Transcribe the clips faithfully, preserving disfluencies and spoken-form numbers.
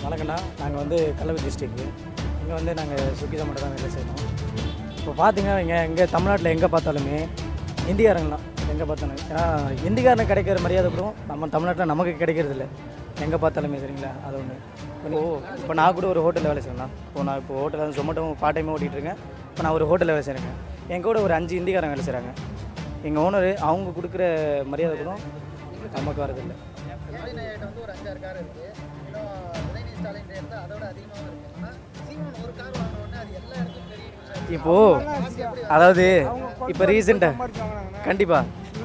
வணக்கண்ணா. நாங்கள் வந்து கள்ளக்குறிச்சி டிஸ்ட்ரிக்ட். இங்கே வந்து நாங்கள் ஸ்விக்கி ஜொமேட்டோ தான் வேலை செய்யணும். இப்போ பார்த்தீங்கன்னா இங்கே எங்கே தமிழ்நாட்டில் எங்கே பார்த்தாலுமே இந்திக்காரங்களாம் எங்கே பார்த்தாலும். ஏன்னா இந்திக்காரனுக்கு கிடைக்கிற மரியாதை கூட நம்ம தமிழ்நாட்டில் நமக்கு கிடைக்கிறதில்ல எங்கே பார்த்தாலுமே. சரிங்களா? அது ஒன்று. இப்போ இப்போ நான் கூட ஒரு ஹோட்டலில் வேலை செய்யணும். இப்போ நான் இப்போ ஹோட்டலில் வந்து ஜொமேட்டோ பார்ட் டைமாக ஓட்டிகிட்ருக்கேன். இப்போ நான் ஒரு ஹோட்டலில் வேலை செய்கிறேங்க. என் கூட ஒரு அஞ்சு இந்திக்காரங்க வேலை செய்கிறாங்க. எங்கள் ஓனர் அவங்க கொடுக்குற மரியாதை கூட நமக்கு வரதில்லை. இப்போ அதாவது இப்போ ரீசெண்டாக கண்டிப்பாக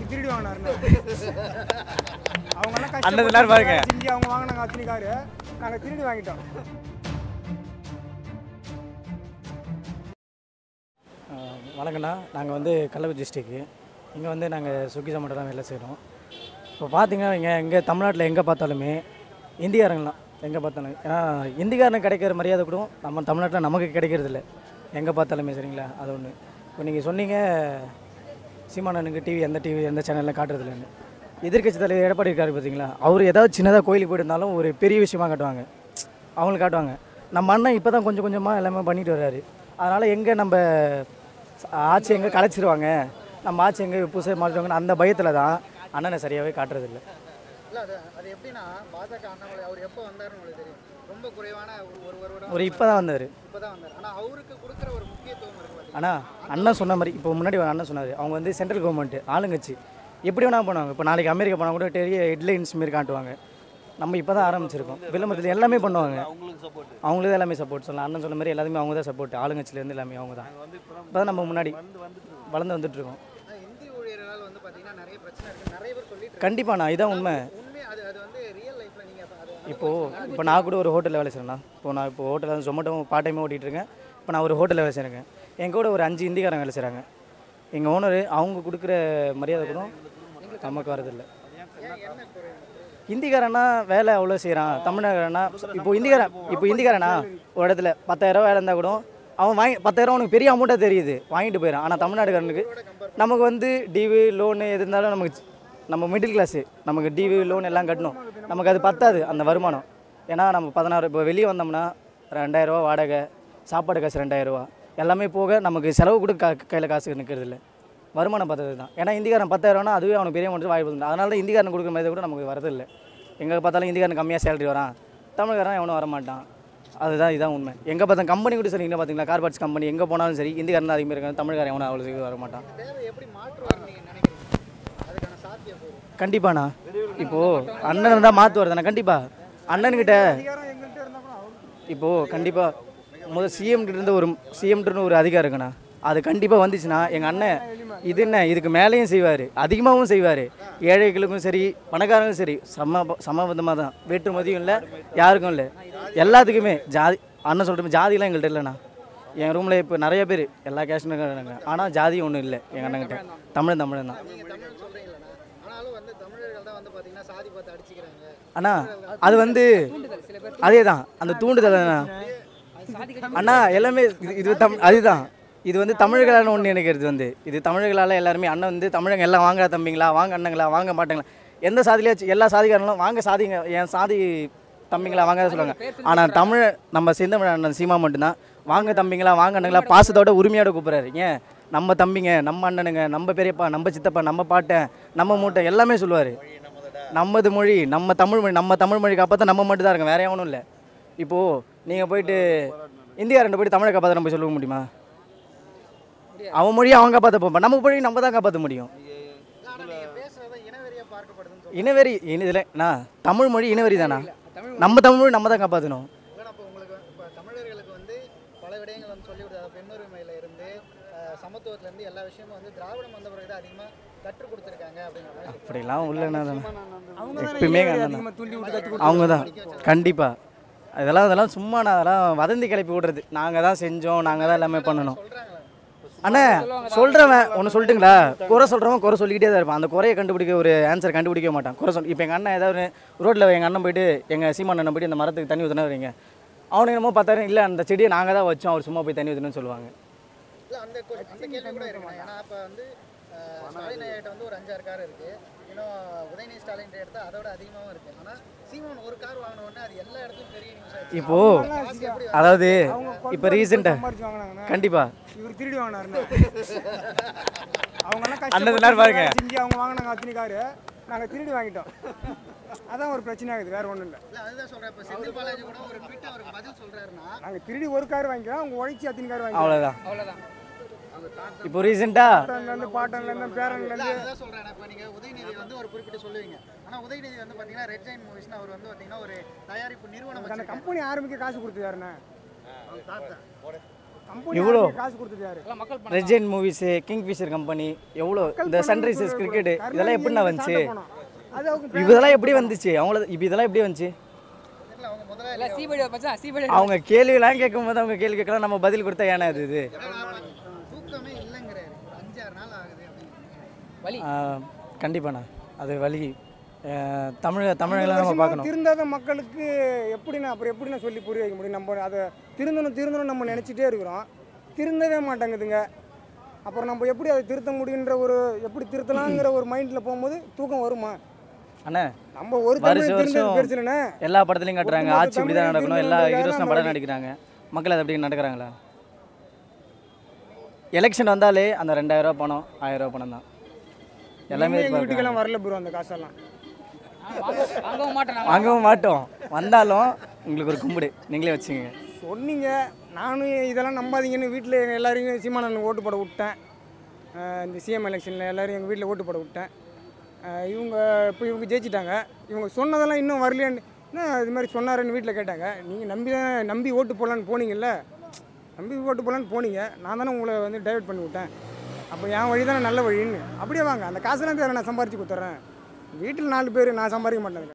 அந்த எல்லாரும் பாருங்க அவங்க வாங்கினாங்க அத்தனை காரு நாங்கள் திருடி வாங்கிட்டோம். வணக்கண்ணா. நாங்கள் வந்து கள்ளக்குறிச்சி டிஸ்ட்ரிக்ட். இங்கே வந்து நாங்கள் ஸ்விக்கி ஜொமேட்டோ தான் வேலை செய்கிறோம். இப்போ பார்த்தீங்கன்னா இங்கே எங்கே தமிழ்நாட்டில் எங்கே பார்த்தாலுமே இந்திக்காரங்களாம் எங்கே பார்த்தாலும். ஏன்னா இந்திக்காரனுக்கு கிடைக்கிற மரியாதை கூட நம்ம தமிழ்நாட்டில் நமக்கு கிடைக்கிறதில்ல எங்கே பார்த்தாலுமே. சரிங்களா? அது ஒன்று. இப்போ நீங்கள் சொன்னீங்க சீமானனுக்கு டிவி எந்த டிவி எந்த சேனலில் காட்டுறதில்லன்னு. எதிர்க்கட்சி தலைவர் எடப்பாடி இருக்காரு பார்த்தீங்களா? அவர் ஏதாவது சின்னதாக கோயிலுக்கு போயிருந்தாலும் ஒரு பெரிய விஷயமாக காட்டுவாங்க, அவங்களுக்கு காட்டுவாங்க. நம்ம அண்ணன் இப்போ தான் கொஞ்சம் கொஞ்சமாக எல்லாமே பண்ணிட்டு வர்றாரு. அதனால் எங்கே நம்ம ஆட்சி எங்கே கலைச்சிருவாங்க, நம்ம ஆட்சி எங்கே புதுசாக மாற்றுவாங்கன்னு அந்த பயத்தில் தான் அண்ணனை சரியாகவே காட்டுறதில்லை. இல்லை அது அது எப்படின்னா பாஜக அண்ணாமலை அவர் எப்போ வந்தாருன்னு உங்களுக்கு தெரியும். ரொம்ப குறைவான ஒரு ஒரு ஒரு இப்போ தான் வந்தார் இப்போ தான் வந்தார். ஆனால் அவருக்கு கொடுக்குற ஒரு முக்கியத்துவம் இருக்குது. ஆனால் அண்ணன் சொன்ன மாதிரி இப்போ முன்னாடி ஒரு அண்ணன் சொன்னார், அவங்க வந்து சென்ட்ரல் கவர்மெண்ட்டு ஆளுங்கட்சி எப்படி வேணால் பண்ணுவாங்க. இப்போ நாளைக்கு அமெரிக்கா போனால் கூட பெரிய ஹெட்லைன்ஸ் மாரி காட்டுவாங்க. நம்ம இப்போ தான் ஆரம்பிச்சிருக்கோம். விளம்பரத்தில் எல்லாமே பண்ணுவாங்க, அவங்களுக்கு எல்லாமே சப்போர்ட் சொல்லலாம். அண்ணன் சொன்ன மாதிரி எல்லாருமே அவங்க தான் சப்போர்ட், ஆளுங்கட்சியிலேருந்து எல்லாமே அவங்க தான். இப்போ தான் நம்ம முன்னாடி வளர்ந்து வந்துட்டுருக்கோம். இந்தி ஊழியர்களால் வந்து பார்த்தீங்கன்னா நிறைய பிரச்சனை இருக்குது, நிறைய பேர் சொல்லிட்டு. கண்டிப்பாக நான் இதான் உண்மை. உண்மை அது அது வந்து ரியல் லைஃப்பில் நீங்கள் இப்போது இப்போ நான் கூட ஒரு ஹோட்டலில் வேலை செய்கிறேன்னா. இப்போ நான் இப்போ ஹோட்டலில் வந்து ஜொமேட்டோ பார்ட் டைமாக ஓட்டிகிட்ருக்கேன். இப்போ நான் ஒரு ஹோட்டலில் வேலை செய்கிறேங்க. என் கூட ஒரு அஞ்சு இந்திக்காரங்க வேலை செய்கிறாங்க. எங்கள் ஓனர் அவங்க கொடுக்குற மரியாதை கூட நமக்கு வரதில்லை. ஹிந்திக்காரனா வேலை அவ்வளோ செய்கிறான், தமிழ்நாடுனா இப்போ இந்திக்காரன் இப்போ இந்திக்காரனா ஒரு இடத்துல பத்தாயிரரூவா வேலை இருந்தால் கூட அவன் வாங்கி பத்தாயிரம் அவனுக்கு பெரிய அமௌண்ட்டாக தெரியுது, வாங்கிட்டு போயிடான். ஆனால் தமிழ்நாடுக்காரனுக்கு நமக்கு வந்து டிவி லோனு எது இருந்தாலும் நமக்கு நம்ம மிடில் கிளாஸு, நமக்கு டிவி லோன் எல்லாம் கட்டணும், நமக்கு அது பத்தாது அந்த வருமானம். ஏன்னா நம்ம பதினாறு இப்போ வெளியே வந்தோம்னா ரெண்டாயிரரூவா வாடகை, சாப்பாடு காசு ரெண்டாயிரரூவா எல்லாமே போக நமக்கு செலவு கூட கா கையில் காசு நிற்கிறது இல்லை. வருமானம் பார்த்தது தான். ஏன்னா இந்திக்காரன் பத்தாயிரம்னா அதுவே அவனுக்கு பெரிய அமௌண்ட் வாய்ப்பு இல்லை. அதனால தான் இந்திக்காரன் கொடுக்குற மாதிரி கூட நமக்கு வரதில்லை. எங்கே பார்த்தாலும் இந்திக்காரன் கம்மியாக சேலரி வரான், தமிழ்காரன் எவனும் வரமாட்டான். அதுதான் இதுதான் உண்மை. எங்கே பார்த்தா கம்பெனி கூட சரி, இங்கே பார்த்தீங்களா கார்பாட்ஸ் கம்பெனி எங்கே போனாலும் சரி இந்திக்காரன் தான் அதிகமாக இருக்காங்க, தமிழ்காரன் எவனும் அவ்வளோ சீக்கிரம் வரமாட்டான். கண்டிப்பாண்ணா. இப்போது அண்ணன் தான் மாற்றுவார் தானே. கண்டிப்பாக அண்ணன்கிட்ட இப்போது கண்டிப்பாக முதல் சிஎம்கிட்ட இருந்து ஒரு சிஎம்கிட்ட ஒரு அதிகாரம் இருக்குண்ணா. அது கண்டிப்பாக வந்துச்சுன்னா எங்கள் அண்ணன் இது என்ன இதுக்கு மேலேயும் செய்வார், அதிகமாகவும் செய்வார். ஏழைகளுக்கும் சரி பணக்காரங்களும் சரி சம சமபந்தமாக தான். வேற்றுமதியும் இல்லை, யாருக்கும் இல்லை, எல்லாத்துக்குமே. ஜாதி அண்ணன் சொல்கிற ஜாதிலாம் எங்கள்கிட்ட இல்லைண்ணா. என் ரூமில் இப்போ நிறைய பேர் எல்லா கேஷனும் இருக்காங்க, ஆனால் ஜாதி ஒன்றும் இல்லை எங்கள் அண்ணன்கிட்ட. தமிழ் தமிழ் தான். அண்ணா அது வந்து அதே தான் அந்த தூண்டுதல் அண்ணா எல்லாமே இது தம் அதுதான். இது வந்து தமிழர்களான ஒன்று நினைக்கிறது வந்து இது தமிழர்களால் எல்லாருமே அண்ணன் வந்து தமிழங்க எல்லாம் வாங்க தம்பிங்களா, வாங்க அண்ணங்களா, வாங்க மாட்டாங்களா, எந்த சாதியிலாச்சும் எல்லா சாதிக்காரங்களும் வாங்க சாதிங்க, என் சாதி தம்பிங்களா வாங்க சொல்லுவாங்க. ஆனால் தமிழ் நம்ம செந்தமிழ் அண்ணன் சீமா மட்டும்தான் வாங்க தம்பிங்களா, வாங்க அண்ணங்களா பாசத்தோட உரிமையோட கூப்பிட்றாரு. ஏன் நம்ம தம்பிங்க, நம்ம அண்ணனுங்க, நம்ம பெரியப்பா, நம்ம சித்தப்பா, நம்ம பாட்டை, நம்ம மூட்டை எல்லாமே சொல்லுவார். நம்மது மொழி, நம்ம தமிழ் மொழி, நம்ம தமிழ் மொழி காப்பாற்ற நம்ம மட்டும் தான் இருக்கோம், வேற எவனும் இல்லை. இப்போது நீங்கள் போயிட்டு இந்தியாரண்ட போய்ட்டு தமிழை காப்பாற்ற நம்ம சொல்ல முடியுமா? அவன் மொழியை அவங்க காப்பாற்ற போப்பா, நம்ம மொழி நம்ம தான் காப்பாற்ற முடியும். இனவெறி இதில் நான் தமிழ் மொழி இனவெறி தானா? நம்ம தமிழ் மொழி நம்ம தான் காப்பாற்றணும். தமிழர்களுக்கு வந்து பல விடயங்கள் வந்து சொல்லி கொடுத்தாங்க. பெண்ணுரிமையில இருந்து சமத்துவத்திலேருந்து எல்லா விஷயமும் வந்து திராவிடம் வந்த பிறகு தான் அதிகமாக கற்றுக் கொடுத்துருக்காங்க அப்படின்னு. அப்படிலாம் உள்ளேன்னா தானே எப்பயுமே அவங்க தான் கண்டிப்பாக. இதெல்லாம் அதெல்லாம் சும்மா நான் அதெல்லாம் வதந்தி கிளப்பி விடுறது. நாங்கள் தான் செஞ்சோம், நாங்கள் தான் எல்லாமே பண்ணணும். அண்ணா சொல்கிறவன் ஒன்று சொல்லிட்டுங்களா, குறை சொல்கிறவன் குறை சொல்லிக்கிட்டே தான் இருப்பான். அந்த குறையை கண்டுபிடிக்க ஒரு ஆன்சர் கண்டுபிடிக்க மாட்டான். குறை சொல் இப்போ எங்கள் அண்ணன் ஏதாவது ரோட்டில் எங்கள் அண்ணன் போயிட்டு எங்கள் சீமான் அண்ணன் போயிட்டு இந்த மரத்துக்கு தண்ணி ஊற்றினா வரீங்க, அவனுக்கு என்னமோ பார்த்தாரு இல்லை அந்த செடியை நாங்கள் தான் வச்சோம், அவர் சும்மா போய் தண்ணி ஊற்றணும்னு சொல்லுவாங்க. இல்லை அந்த அந்த கேள்வி கூட இருக்கு. ஏன்னா இப்போ வந்து ஸ்டாலின் ஐயாட்ட வந்து ஒரு அஞ்சாறு கார் இருக்குது, இன்னும் உதயநிதி ஸ்டாலின் எடுத்தால் அதோட அதிகமாகவும் இருக்குது. ஆனால் சீமான் ஒரு கார் வாங்கின உடனே அது எல்லா இடத்துலையும் பெரிய இப்போது அதாவது இப்போ ரீசெண்டாக சம்பாரிச்சு வாங்கினாங்கண்ணே. கண்டிப்பாக இவர் திருடி வாங்கினாருண்ணே. அவங்க எல்லாம் அண்ணன் கஷ்டப்பட்டு பாருங்க. வேலை செஞ்சு அவங்க வாங்கினாங்க அத்தனை காரு, நாங்கள் திருடி வாங்கிட்டோம். அதான் ஒரு பிரச்சனை ஆகுது, வேற ஒன்றும் இல்லை. இல்லை அதுதான் சொல்கிறேன். இப்போ செந்தில் பாலாஜி கூட ஒரு ட்வீட் அவருக்கு பதில் சொல்கிறாருன்னா நாங்கள் திருடி ஒரு கார் வாங்கிக்கிறோம், அவங்க உழைச்சி அத்தனை கார் வாங்கிக்கிறோம். அவ்வளோதான். அவ்வளோதான். இப்போ ரீசெண்டாக பாட்டன்லேருந்து பாட்டன்லேருந்து பேரன்லேருந்து அதுதான் சொல்கிறேன். இப்போ நீங்கள் உதயநிதி வந்து ஒரு குறிப்பிட்டு சொல்லுவீங்க. ஆனால் உதயநிதி வந்து பார்த்தீங்கன்னா ரெட் ஜெயின் மூவிஸ்னு அவர் வந்து பார்த்தீங்கன்னா ஒரு தயாரிப்பு நிறுவனம் அந்த வச்சிருக்காரு. கம்பெனி ஆரம்பிக்க காசு கொடுத்தது யாருண்ணே? கம்பெனி இவ்வளோ? ஆரம்பிக்க காசு கொடுத்தது யாரு? எல்லாம் மக்கள் பணம். ரெஜென் மூவிஸு, கிங் ஃபிஷர் கம்பெனி, எவ்வளோ இந்த சன்ரைசர்ஸ் கிரிக்கெட்டு இதெல்லாம் எப்படிண்ணா வந்துச்சு? அது அவங்க இதெல்லாம் எப்படி வந்துச்சு? அவங்கள இப்போ இதெல்லாம் எப்படி வந்துச்சு? இல்லை அவங்க முதல்ல எல்லாம் சீபடி மச்சான், சீபடி. அவங்க கேள்வியெல்லாம் கேட்கும்போது அவங்க கேள்வி கேட்கலாம், நம்ம பதில் கொடுத்தா ஏன்னா இது இது தூக்கமே இல்லைங்கிறாரு. அஞ்சாறு நாள் ஆகுது அப்படின்னு. வலி. கண்டிப்பாண்ணா அது வழி. அஹ், தமிழ தமிழகெல்லாம் நம்ம பார்க்கணும். திருந்தாத மக்களுக்கு எப்படின்னா அப்புறம் எப்படின்னா சொல்லி புரிய வைக்க முடியும்? நம்ம அதை திருந்தணும் திருந்தணும் நம்ம நினச்சிட்டே இருக்கிறோம், திருந்தவே மாட்டேங்குதுங்க. அப்புறம் நம்ம எப்படி அதை திருத்த முடியுன்ற ஒரு எப்படி திருத்தலாங்கிற ஒரு மைண்டில் போகும்போது தூக்கம் வருமா? அண்ணா நம்ம ஒரு தமிழ் வருஷம் திருந்தது வருஷம் பெருசுலண்ணே. எல்லா படத்துலையும் காட்டுறாங்க ஒட்டுமொத்த ஆட்சி இப்படி தான் தமிழ் நடக்கணும், எல்லா திருந்தவங்க ஹீரோஸும் நம்ம படம் வழி. நடிக்கிறாங்க. மக்கள் அது அப்படி நடக்கிறாங்களா? எலெக்ஷன் வந்தாலே அந்த ரெண்டாயிரம் ரூபா பணம், ஆயிரம் ரூபா பணம் தான் எல்லாமே எங்கள் எதிர்பார்க்கறாங்க. வீட்டுக்கெல்லாம் வரல ப்ரோ அந்த காசெல்லாம். வாங்க- வாங்கவும் மாட்டோம் நாங்க. வாங்கவும் மாட்டோம், வந்தாலும் உங்களுக்கு ஒரு கும்பிடு நீங்களே வச்சுங்க. சொன்னீங்க, நானும் இதெல்லாம் நம்பாதீங்கன்னு வீட்டில் எல்லாரையும் சீமானன் ஓட்டு போட விட்டேன். அஹ் இந்த சிஎம் எலெக்ஷனில் எல்லாரும் எங்கள் வீட்டில் ஓட்டு போட விட்டேன். அஹ் இவங்க இப்போ இவங்க ஜெயிச்சிட்டாங்க. இவங்க சொன்னதெல்லாம் இன்னும் வரலையான்னு என்ன இது மாதிரி சொன்னாருன்னு வீட்டில் கேட்டாங்க. நீங்கள் நம்பி தான் நம்பி ஓட்டு போடலான்னு போனீங்கல்ல, நம்பி ஓட்டு போடலான்னு போனீங்க, நான் தானே உங்களை வந்து டைவர்ட் பண்ணி விட்டேன். அப்போ என் வழி தானே நல்ல வழின்னு அப்படியே வாங்க. அந்த காசெல்லாம் தேவை, நான் சம்பாரித்து கொடுத்துட்றேன். வீட்டில் நாலு பேர், நான் சம்பாதிக்க மாட்டேன்.